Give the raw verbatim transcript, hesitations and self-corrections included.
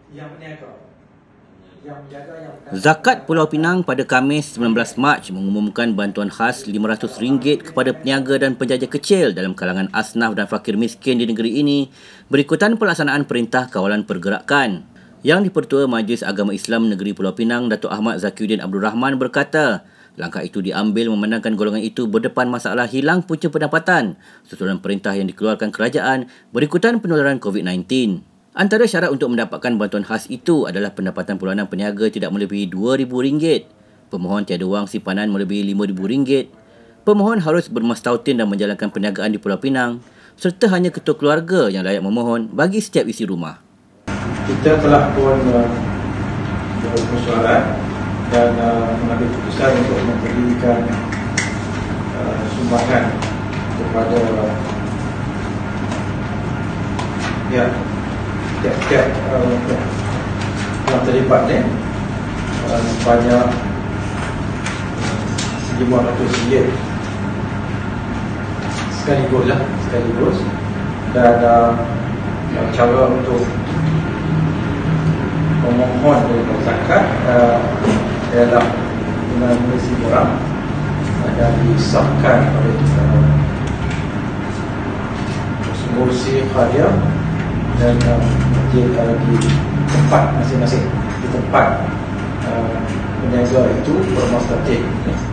yang berniaga. Yang menjaga yang Zakat Pulau Pinang pada Khamis sembilan belas Mac mengumumkan bantuan khas lima ratus ringgit kepada peniaga dan penjaja kecil dalam kalangan asnaf dan fakir miskin di negeri ini berikutan pelaksanaan Perintah Kawalan Pergerakan. Yang di-Pertua Majlis Agama Islam Negeri Pulau Pinang, Datuk Ahmad Zakiuddin Abdul Rahman berkata, langkah itu diambil memandangkan golongan itu berdepan masalah hilang punca pendapatan susulan perintah yang dikeluarkan kerajaan berikutan penularan COVID sembilan belas. Antara syarat untuk mendapatkan bantuan khas itu adalah pendapatan bulanan peniaga tidak melebihi dua ribu ringgit, pemohon tiada wang simpanan melebihi lima ribu ringgit, pemohon harus bermastautin dan menjalankan perniagaan di Pulau Pinang, serta hanya ketua keluarga yang layak memohon bagi setiap isi rumah. Kita telah pun uh, bermusyawarah dan uh, mengambil keputusan untuk memberikan uh, sumbangan kepada uh, ya tiap-tiap uh, yang terlibat ni uh, sebanyak sejumlah ratus ringgit sekaligus lah sekaligus dan uh, cara untuk memohon dari zakat uh, ialah dengan mengisi borang uh, dan disahkan oleh uh, Kursi Khadiyah dan uh, di, uh, di tempat masing-masing, di tempat uh, peniaga itu bermastautin.